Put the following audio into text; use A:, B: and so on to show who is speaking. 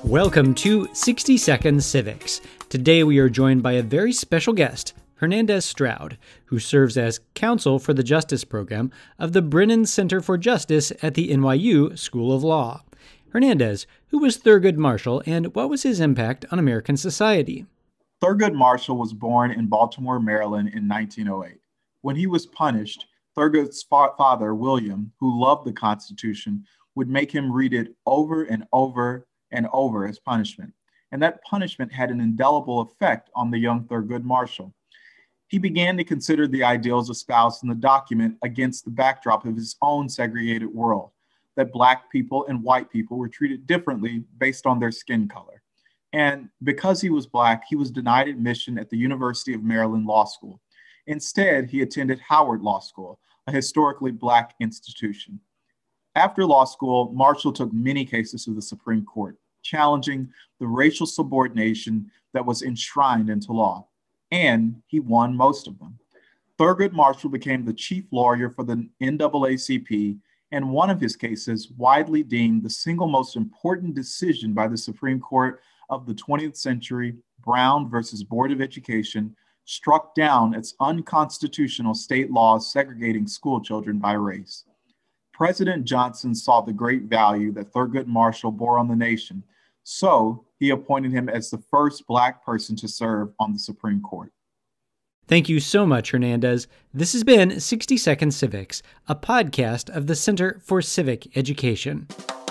A: Welcome to 60 Seconds Civics. Today we are joined by a very special guest, Hernandez Stroud, who serves as counsel for the Justice Program of the Brennan Center for Justice at the NYU School of Law. Hernandez, who was Thurgood Marshall and what was his impact on American society?
B: Thurgood Marshall was born in Baltimore, Maryland in 1908. When he was punished, Thurgood's father, William, who loved the Constitution, would make him read it over and over and over as punishment. And that punishment had an indelible effect on the young Thurgood Marshall. He began to consider the ideals espoused in the document against the backdrop of his own segregated world, that Black people and white people were treated differently based on their skin color. And because he was Black, he was denied admission at the University of Maryland Law School. Instead, he attended Howard Law School, a historically Black institution. After law school, Marshall took many cases to the Supreme Court, challenging the racial subordination that was enshrined into law, and he won most of them. Thurgood Marshall became the chief lawyer for the NAACP, and one of his cases, widely deemed the single most important decision by the Supreme Court of the 20th century, Brown versus Board of Education, struck down its unconstitutional state laws segregating school children by race. President Johnson saw the great value that Thurgood Marshall bore on the nation, so he appointed him as the first Black person to serve on the Supreme Court.
A: Thank you so much, Hernandez. This has been 60 Seconds Civics, a podcast of the Center for Civic Education.